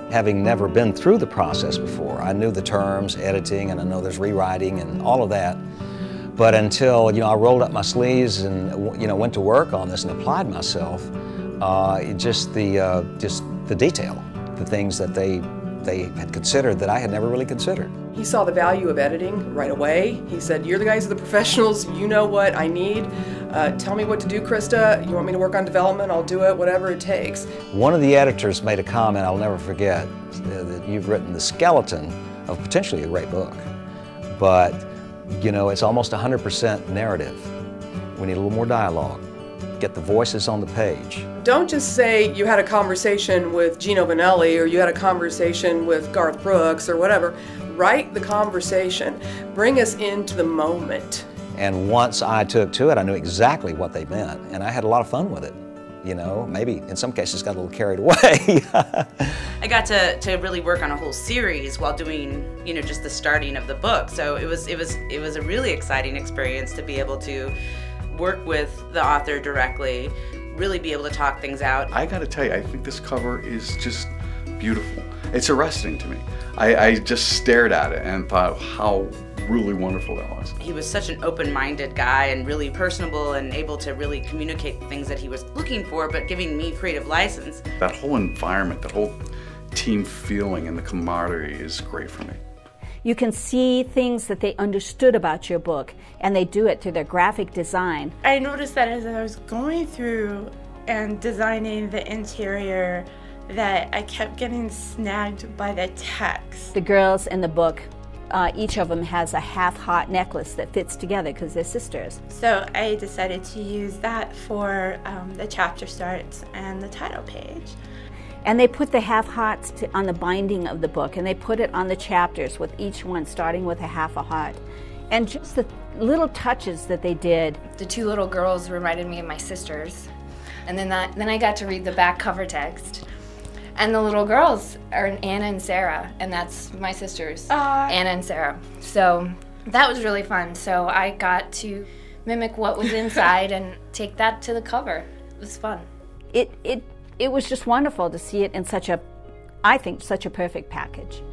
having never been through the process before. I knew the terms, editing, and I know there's rewriting and all of that. But until, I rolled up my sleeves and, went to work on this and applied myself, just the detail, the things that they had considered that I had never really considered. He saw the value of editing right away. He said, "You're the guys are the professionals, you know what I need. Tell me what to do, Krista. You want me to work on development, I'll do it, whatever it takes." One of the editors made a comment I'll never forget, that you've written the skeleton of potentially a great book. But, it's almost 100% narrative. We need a little more dialogue. Get the voices on the page. Don't just say you had a conversation with Gino Vanelli or you had a conversation with Garth Brooks or whatever. Write the conversation. Bring us into the moment. And once I took to it, I knew exactly what they meant, and I had a lot of fun with it. Maybe in some cases got a little carried away. I got to really work on a whole series while doing, just the starting of the book. So it was a really exciting experience to be able to work with the author directly, really be able to talk things out. I gotta tell you, I think this cover is just beautiful. It's arresting to me. I just stared at it and thought how really wonderful that was. He was such an open-minded guy and really personable and able to really communicate the things that he was looking for, but giving me creative license. That whole environment, that whole team feeling and the camaraderie is great for me. You can see things that they understood about your book, and they do it through their graphic design. I noticed that as I was going through and designing the interior, that I kept getting snagged by the text. The girls in the book, each of them has a half-heart necklace that fits together because they're sisters. So I decided to use that for the chapter starts and the title page. And they put the half-hearts on the binding of the book, and they put it on the chapters with each one starting with a half a heart. And just the little touches that they did. The two little girls reminded me of my sisters. And then I got to read the back cover text. And the little girls are Anna and Sarah, and that's my sisters, Anna and Sarah. So that was really fun. So I got to mimic what was inside and take that to the cover. It was fun. It was just wonderful to see it in such a, I think, such a perfect package.